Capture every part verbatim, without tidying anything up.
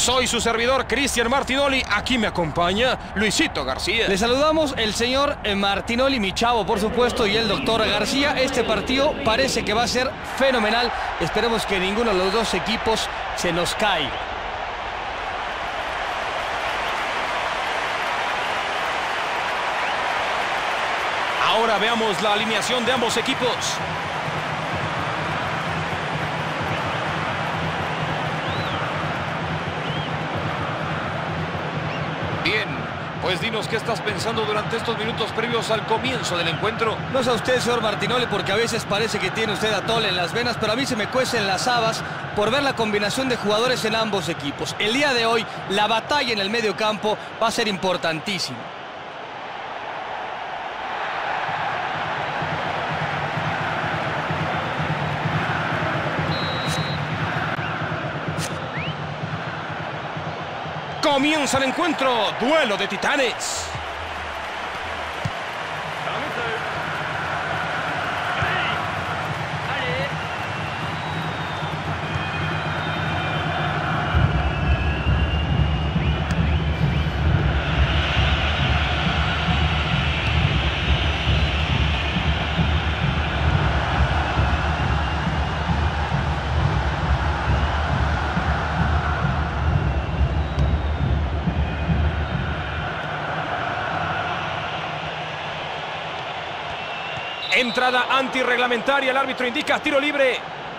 Soy su servidor, Cristian Martinoli. Aquí me acompaña Luisito García. Le saludamos el señor Martinoli, mi chavo, por supuesto, y el doctor García. Este partido parece que va a ser fenomenal. Esperemos que ninguno de los dos equipos se nos caiga. Ahora veamos la alineación de ambos equipos. Bien, pues dinos qué estás pensando durante estos minutos previos al comienzo del encuentro. No sé a usted, señor Martinoli, porque a veces parece que tiene usted atole en las venas, pero a mí se me cuecen las habas por ver la combinación de jugadores en ambos equipos. El día de hoy, la batalla en el medio campo va a ser importantísima. Comienza el encuentro, duelo de titanes. Entrada antirreglamentaria, el árbitro indica tiro libre.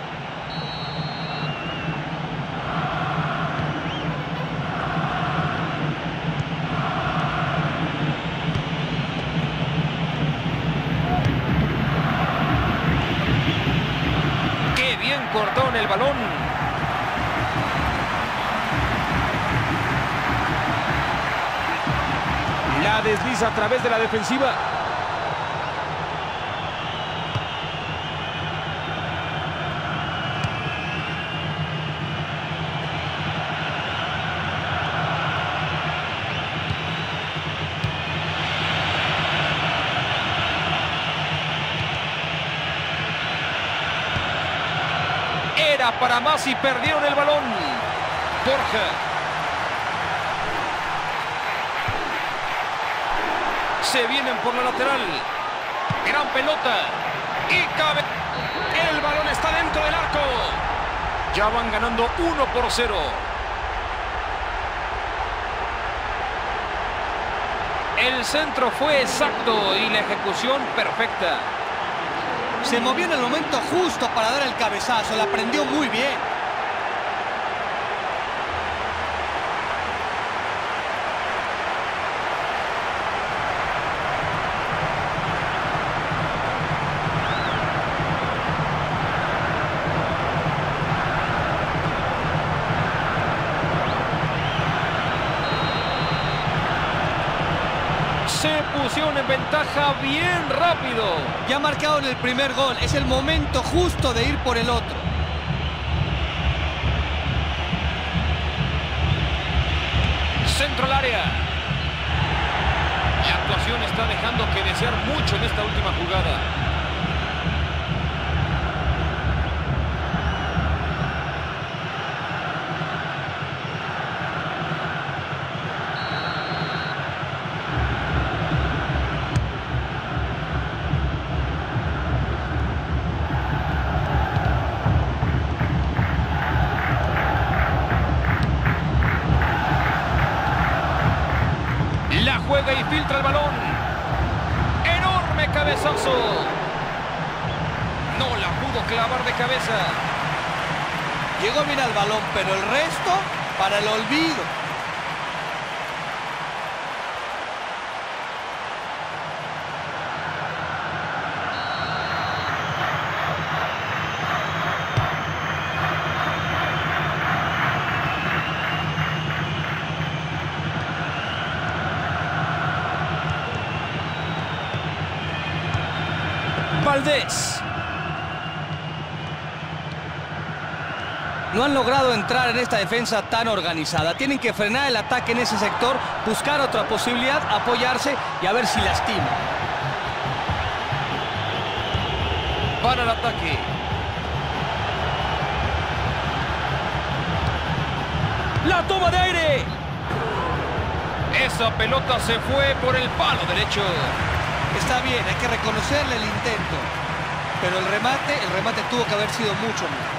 ¡Qué bien cortó en el balón! La desliza a través de la defensiva. Era para más y perdieron el balón. Borja. Se vienen por la lateral. Gran pelota. Y cabe. El balón está dentro del arco. Ya van ganando uno por cero. El centro fue exacto y la ejecución perfecta. Se movió en el momento justo para dar el cabezazo, la prendió muy bien. Se pusieron en ventaja bien rápido. Ya marcaron el primer gol. Es el momento justo de ir por el otro. Centro al área. La actuación está dejando que desear mucho en esta última jugada. La juega y filtra el balón. Enorme cabezazo. No la pudo clavar de cabeza. Llegó bien al balón, pero el resto para el olvido. Valdés. No han logrado entrar en esta defensa tan organizada. Tienen que frenar el ataque en ese sector, buscar otra posibilidad, apoyarse y a ver si lastima. Van al ataque. La toma de aire. Esa pelota se fue por el palo derecho. Está bien, hay que reconocerle el intento. Pero el remate, el remate tuvo que haber sido mucho mejor.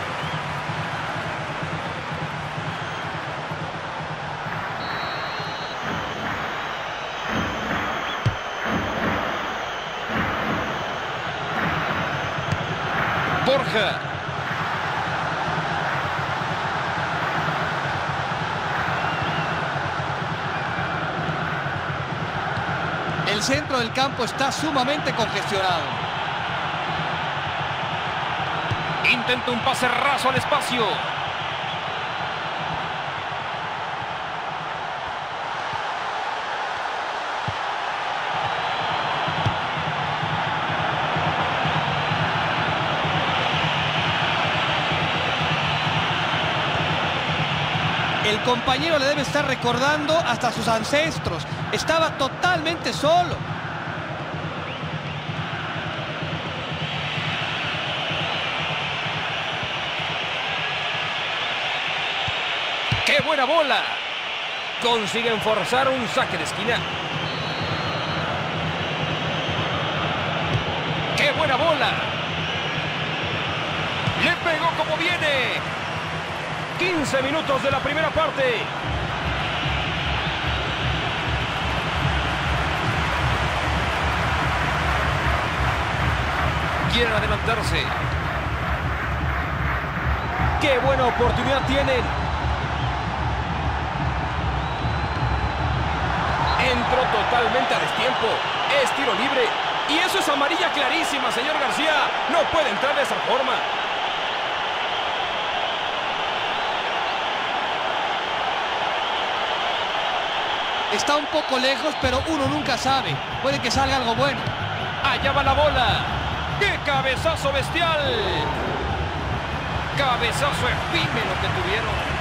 Borja. El centro del campo está sumamente congestionado. Intenta un pase raso al espacio. El compañero le debe estar recordando hasta sus ancestros. Estaba totalmente solo. ¡Qué buena bola! Consiguen forzar un saque de esquina. ¡Qué buena bola! ¡Le pegó como viene! quince minutos de la primera parte. Quieren adelantarse. ¡Qué buena oportunidad tienen! Entró totalmente a destiempo. Es tiro libre. Y eso es amarilla clarísima, señor García. No puede entrar de esa forma. Está un poco lejos, pero uno nunca sabe. Puede que salga algo bueno. Allá va la bola. ¡Qué cabezazo bestial! Cabezazo efímero que tuvieron.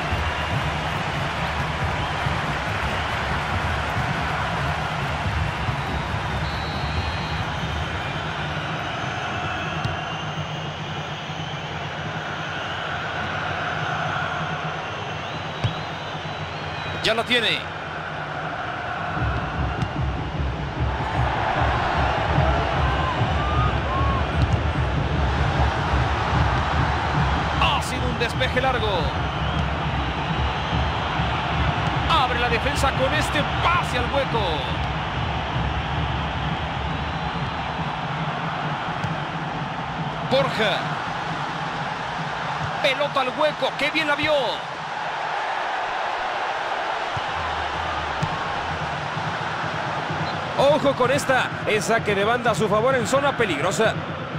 Ya la tiene. Ha sido un despeje largo. Abre la defensa con este pase al hueco. Borja. Pelota al hueco. ¡Qué bien la vio! Ojo con esta, es saque de banda a su favor en zona peligrosa.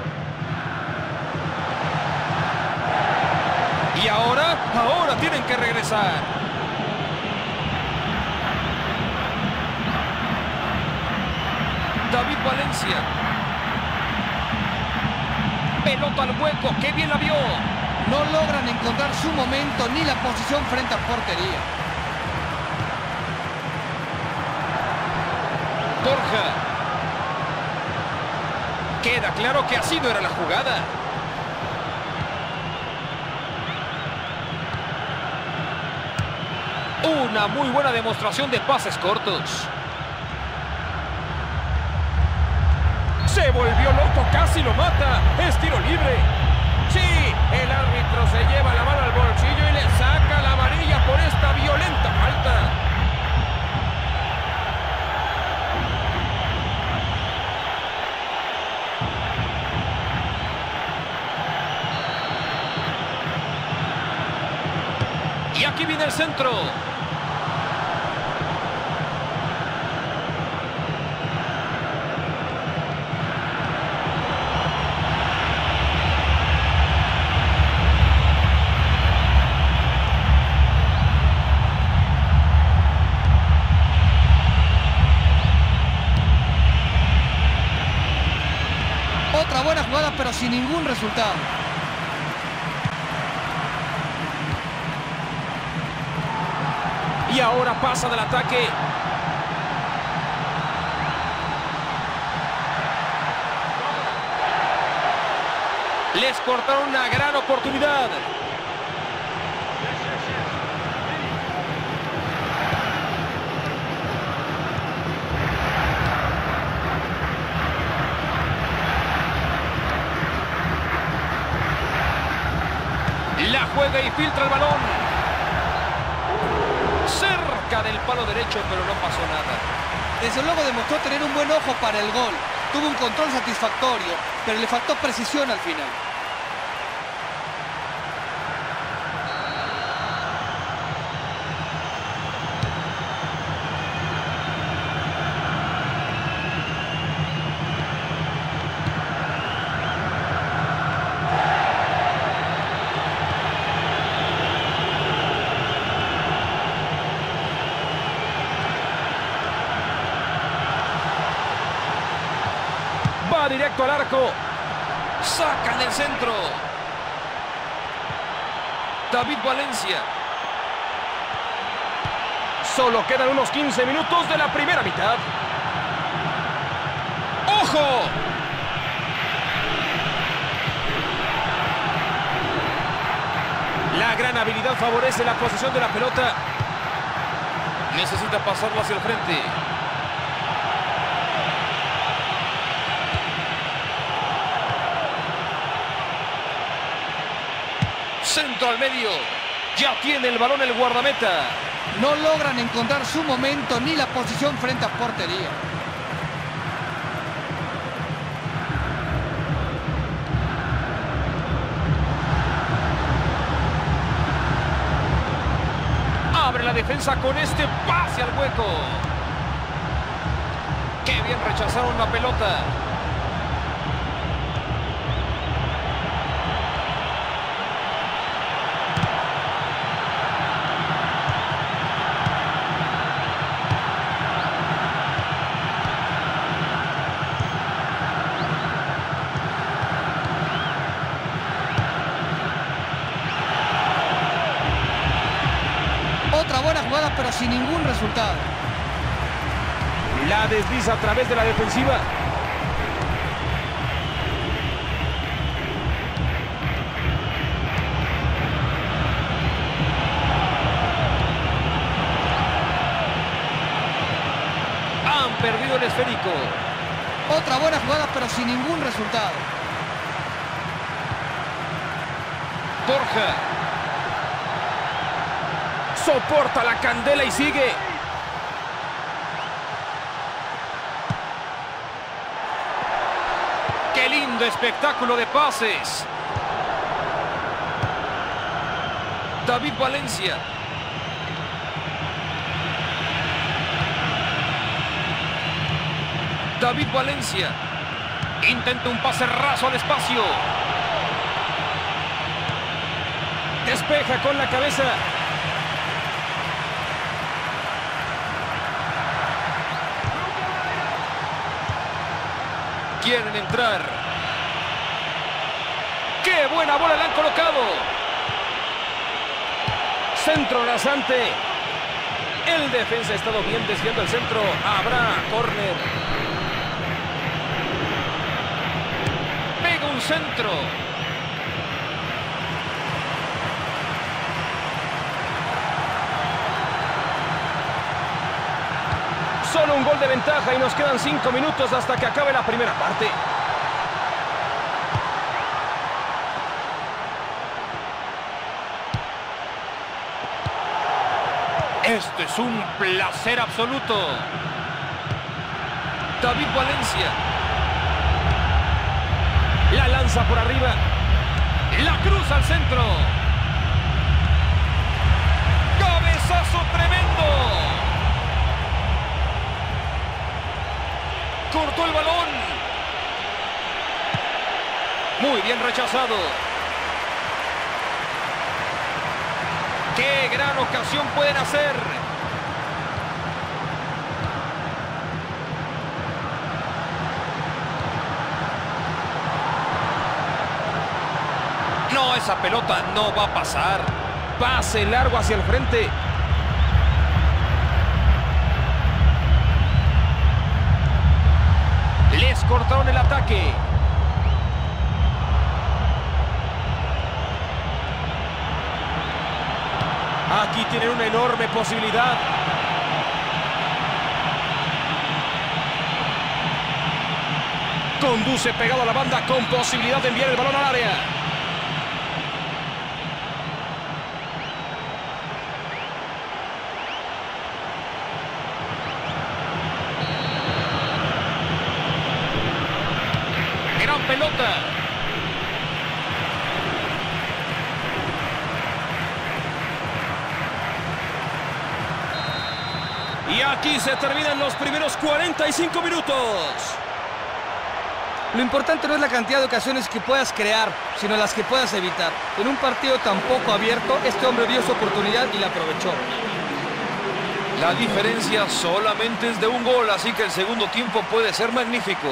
Y ahora, ahora tienen que regresar. David Valencia. Pelota al hueco, qué bien la vio. No logran encontrar su momento ni la posición frente a portería. Borja. Queda claro que así no era la jugada. Una muy buena demostración de pases cortos. Se volvió loco, casi lo mata. Es tiro libre. Sí, el árbitro se lleva la mano al bolsillo y le saca la amarilla por esta violenta falta. Y aquí viene el centro. Otra buena jugada, pero sin ningún resultado. Y ahora pasa del ataque. Les cortaron una gran oportunidad. juega y filtra el balón. Cerca del palo derecho, pero no pasó nada. Desde luego demostró tener un buen ojo para el gol. Tuvo un control satisfactorio, pero le faltó precisión al final. Va directo al arco. Sacan el centro. David Valencia. Solo quedan unos quince minutos de la primera mitad. ¡Ojo! La gran habilidad favorece la posesión de la pelota. Necesita pasarlo hacia el frente. Centro al medio. Ya tiene el balón el guardameta. No logran encontrar su momento ni la posición frente a portería. Abre la defensa con este pase al hueco. Qué bien rechazaron la pelota. Otra buena jugada, pero sin ningún resultado. La desliza a través de la defensiva. Han perdido el esférico. Otra buena jugada, pero sin ningún resultado. Borja. Soporta la candela y sigue. ¡Qué lindo espectáculo de pases! David Valencia. David Valencia. Intenta un pase raso al espacio. Despeja con la cabeza. Quieren entrar. ¡Qué buena bola le han colocado! Centro rasante. El defensa ha estado bien desviando el centro. Habrá córner. Pega un centro. Solo un gol de ventaja y nos quedan cinco minutos hasta que acabe la primera parte. Esto es un placer absoluto. David Valencia. La lanza por arriba. La cruza al centro. ¡Cabezazo tremendo! Cortó el balón. Muy bien rechazado. ¡Qué gran ocasión pueden hacer! No, esa pelota no va a pasar. Pase largo hacia el frente. Les cortaron el ataque. Aquí tienen una enorme posibilidad. Conduce pegado a la banda con posibilidad de enviar el balón al área. pelota. Y aquí se terminan los primeros cuarenta y cinco minutos. Lo importante no es la cantidad de ocasiones que puedas crear, sino las que puedas evitar. En un partido tan poco abierto, este hombre vio su oportunidad y la aprovechó. La diferencia solamente es de un gol, así que el segundo tiempo puede ser magnífico.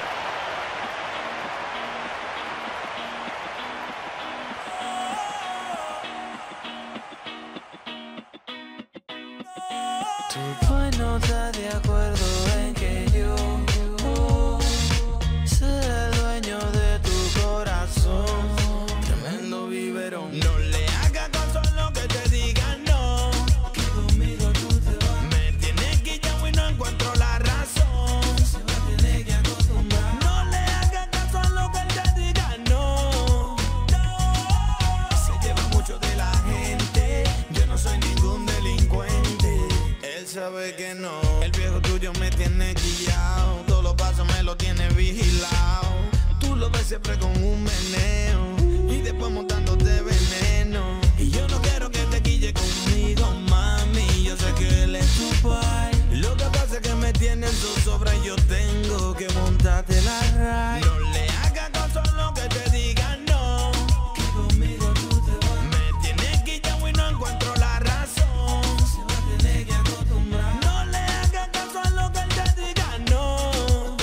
Tu pues no está de acuerdo en que yo oh, sea el dueño de tu corazón. Tremendo biberón. No le hagas caso a lo que te digan, no. Que conmigo tú te vas. Me tienes que ya y no encuentro la razón. Se va a tener que acostumbrar. No le hagas caso a lo que él te diga, no. No. Se lleva mucho de la gente. Yo no soy ningún delincuente. Él sabe que no. El viejo tuyo me tiene guiado. Todos los pasos me lo tiene vigilado. Tú lo ves siempre con un meneo y después montándote veneno. Y yo no quiero que te quille conmigo, mami. Yo sé que él es tu pai. Lo que pasa es que me tiene en zozobra y yo tengo que montarte la ride. No le hagas caso a lo que te digan, no. Que conmigo tú te vas. Me tienes que ya y no encuentro la razón. Se va a tener que acostumbrar. No le hagas caso a lo que él te diga, no.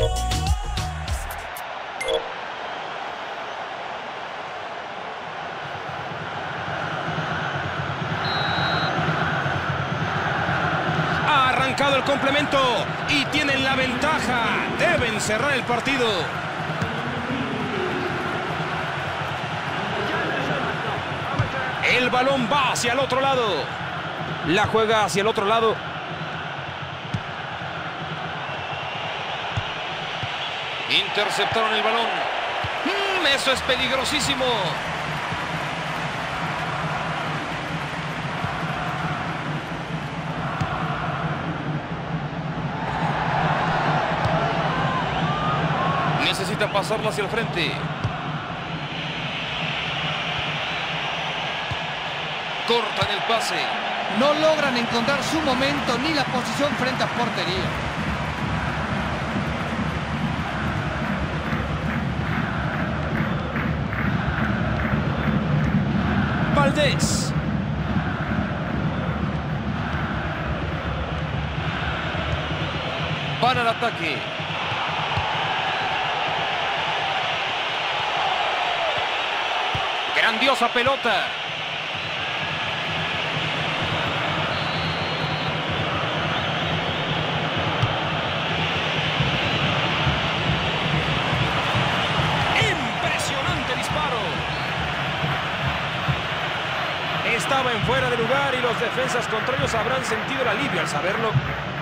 Ha arrancado el complemento y tienen la ventaja. Deben cerrar el partido. El balón va hacia el otro lado. La juega hacia el otro lado. Interceptaron el balón. Mm, eso es peligrosísimo. Necesita pasarla hacia el frente. Cortan el pase. No logran encontrar su momento ni la posición frente a portería. Valdés. Van al ataque. Grandiosa pelota. Impresionante disparo. Estaba en fuera de lugar y los defensas contrarios habrán sentido el alivio al saberlo.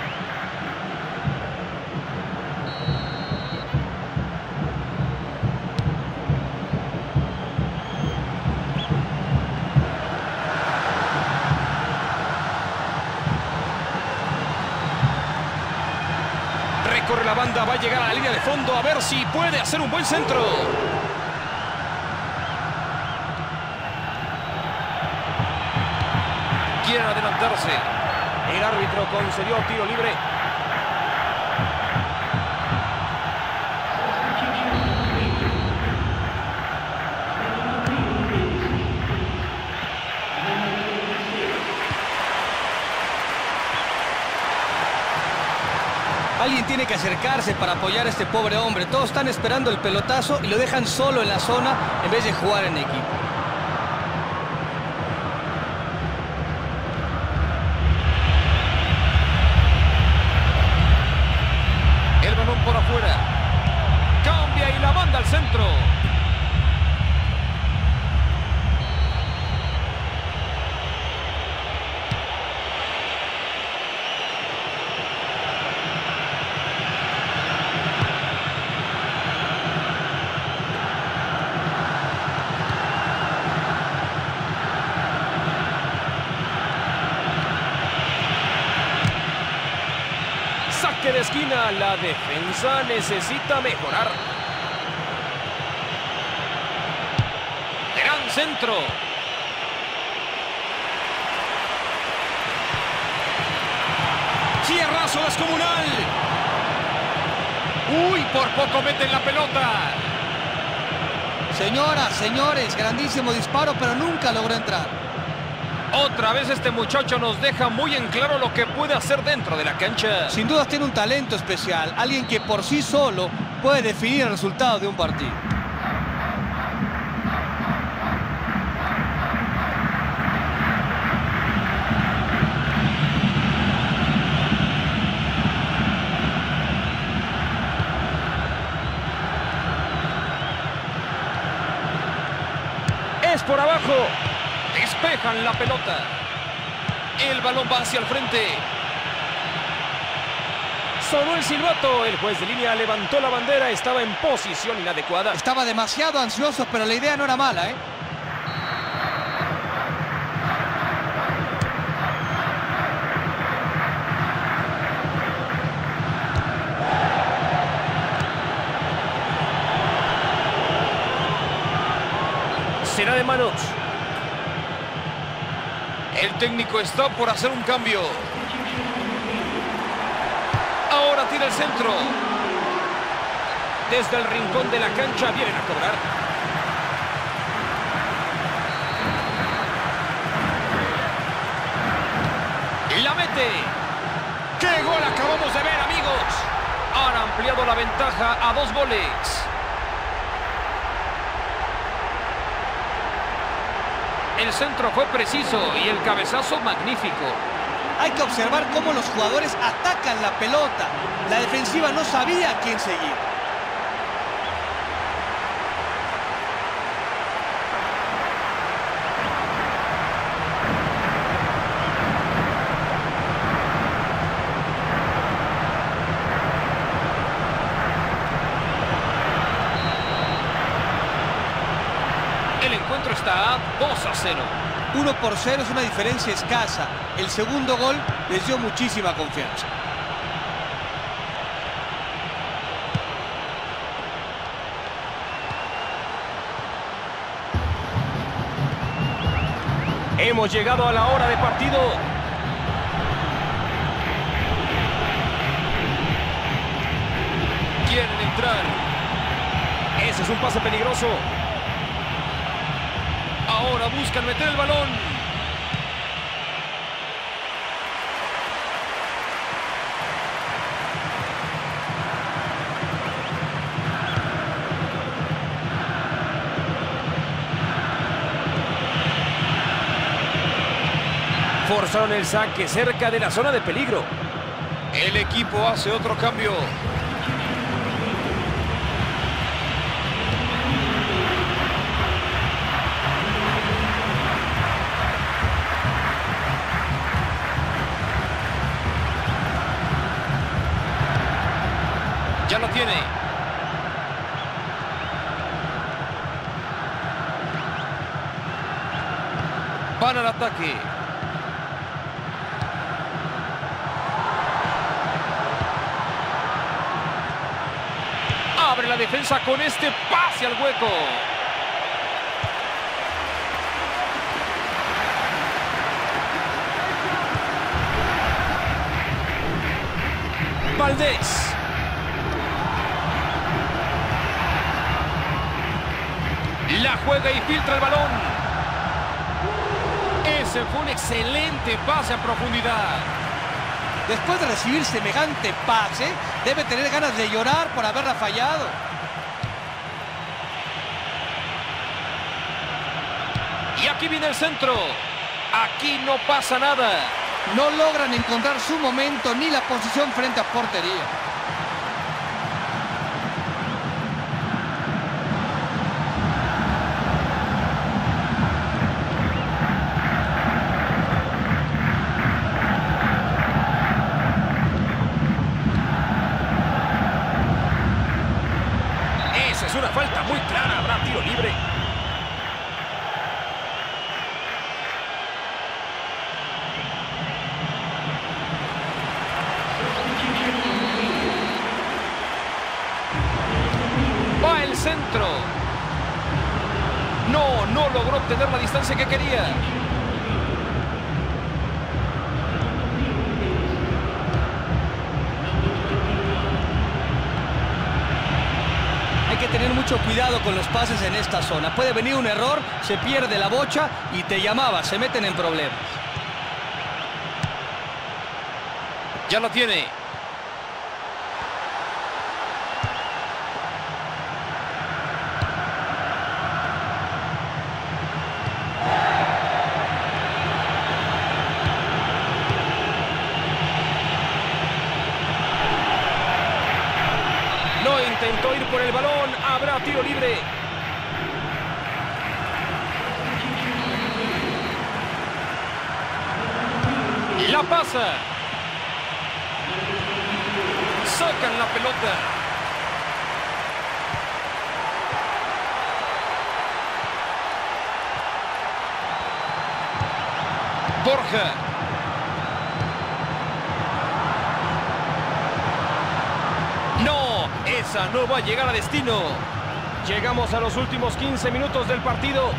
Recorre la banda, va a llegar a la línea de fondo a ver si puede hacer un buen centro. Quieren adelantarse. El árbitro concedió tiro libre. Alguien tiene que acercarse para apoyar a este pobre hombre. Todos están esperando el pelotazo y lo dejan solo en la zona en vez de jugar en equipo. El balón por afuera. Cambia y la manda al centro. Saque de esquina, la defensa necesita mejorar. centro. Cierrazo descomunal. Uy, por poco meten la pelota. Señoras, señores, grandísimo disparo, pero nunca logró entrar. Otra vez este muchacho nos deja muy en claro lo que puede hacer dentro de la cancha. Sin duda tiene un talento especial, alguien que por sí solo puede definir el resultado de un partido. Es por abajo. Despejan la pelota. El balón va hacia el frente. Sonó el silbato. El juez de línea levantó la bandera. Estaba en posición inadecuada. Estaba demasiado ansioso, pero la idea no era mala, ¿eh? Será de manos. El técnico está por hacer un cambio. Ahora tira el centro. Desde el rincón de la cancha vienen a cobrar. La mete. ¡Qué gol acabamos de ver, amigos! Han ampliado la ventaja a dos goles. El centro fue preciso y el cabezazo magnífico. Hay que observar cómo los jugadores atacan la pelota. La defensiva no sabía a quién seguir. El encuentro está a dos a cero. uno por cero es una diferencia escasa. El segundo gol les dio muchísima confianza. Hemos llegado a la hora de partido. Quieren entrar. Ese es un pase peligroso. Ahora buscan meter el balón. Forzaron el saque cerca de la zona de peligro. El equipo hace otro cambio. Ya lo tiene. Van al ataque. Abre la defensa con este pase al hueco. Valdés. La juega y filtra el balón. Ese fue un excelente pase a profundidad. Después de recibir semejante pase, debe tener ganas de llorar por haberla fallado. Y aquí viene el centro. Aquí no pasa nada. No logran encontrar su momento ni la posición frente a portería. Esa es una falta muy clara. Habrá tiro libre. Va el centro. No, no logró obtener la distancia que quería. Hay que tener mucho cuidado con los pases en esta zona. Puede venir un error, se pierde la bocha y te llamaba, se meten en problemas. Ya la tiene. No intentó ir por el balón. Habrá tiro libre. La pasa. Sacan la pelota. Borja. No, esa no va a llegar a destino. Llegamos a los últimos quince minutos del partido.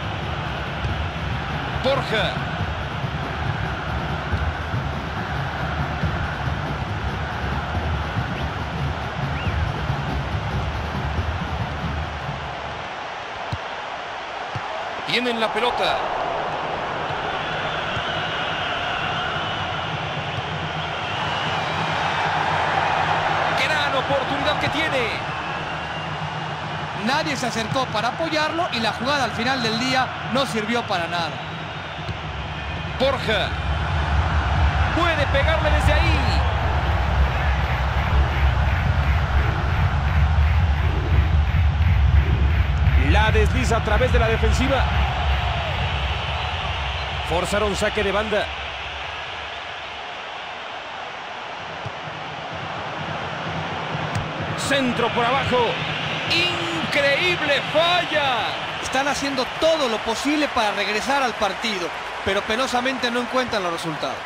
Borja. Tienen la pelota. Gran oportunidad que tiene. Nadie se acercó para apoyarlo y la jugada al final del día no sirvió para nada. Borja. Puede pegarle desde ahí. La desliza a través de la defensiva. Forzaron saque de banda. Centro por abajo. Increíble falla. Están haciendo todo lo posible para regresar al partido, pero penosamente no encuentran los resultados.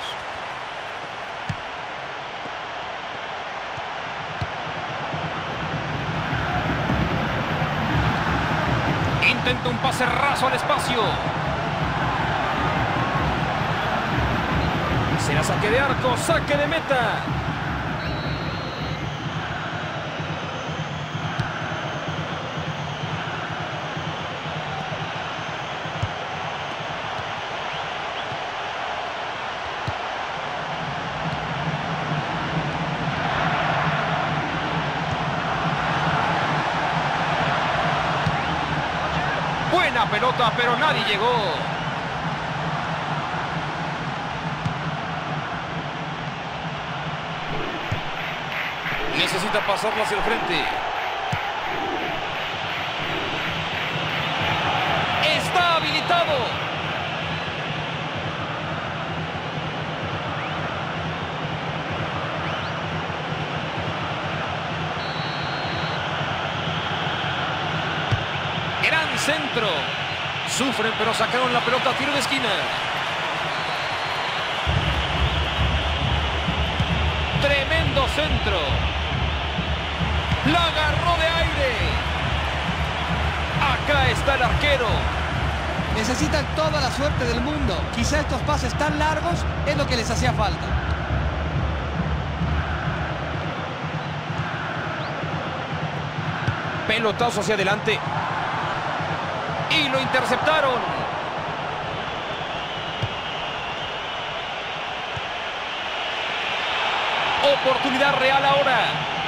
Intenta un pase raso al espacio. Será saque de arco, saque de meta. Buena pelota, pero nadie llegó. Necesita pasarla hacia el frente. Está habilitado. Gran centro. Sufren, pero sacaron la pelota a tiro de esquina. Tremendo centro. La agarró de aire. Acá está el arquero. Necesitan toda la suerte del mundo. Quizá estos pases tan largos es lo que les hacía falta. Pelotazo hacia adelante. Y lo interceptaron. Oportunidad real ahora.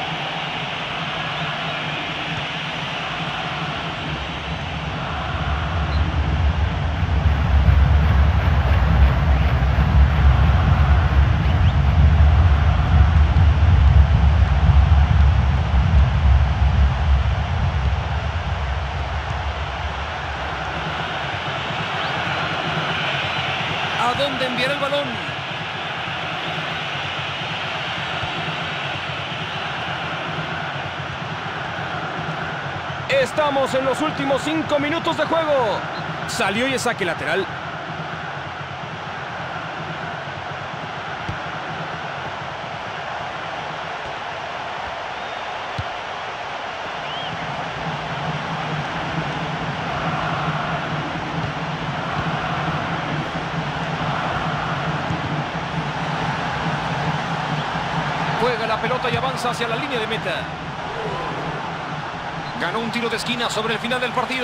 ¿A dónde enviará el balón? Estamos en los últimos cinco minutos de juego. Salió y es saque lateral. pelota y avanza hacia la línea de meta. Ganó un tiro de esquina sobre el final del partido.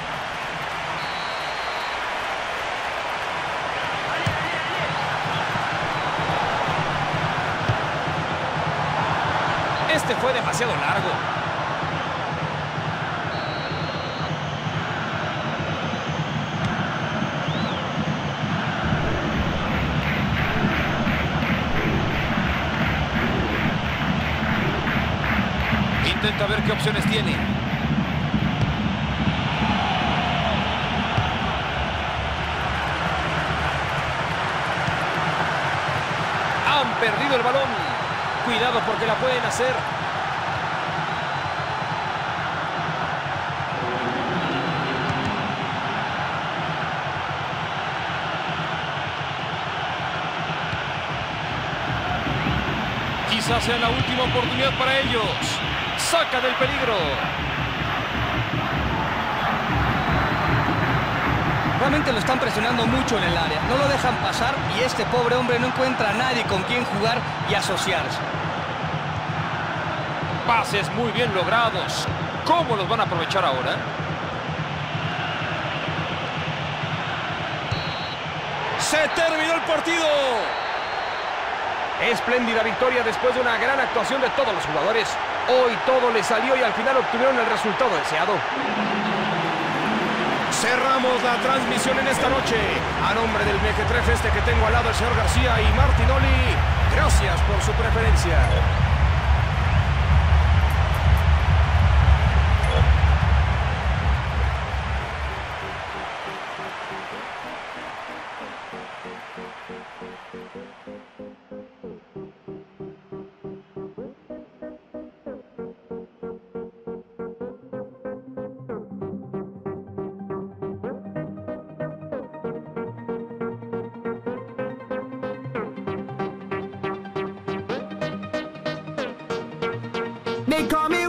Este fue demasiado largo. Intenta ver qué opciones tiene. Han perdido el balón. Cuidado porque la pueden hacer. Quizás sea la última oportunidad para ellos. Saca del peligro. Realmente lo están presionando mucho en el área. No lo dejan pasar y este pobre hombre no encuentra a nadie con quien jugar y asociarse. Pases muy bien logrados. ¿Cómo los van a aprovechar ahora? ¡Se terminó el partido! Espléndida victoria después de una gran actuación de todos los jugadores. Hoy todo les salió y al final obtuvieron el resultado deseado. Cerramos la transmisión en esta noche. A nombre del mequetrefe este que tengo al lado, el señor García y Martinoli, gracias por su preferencia. They call me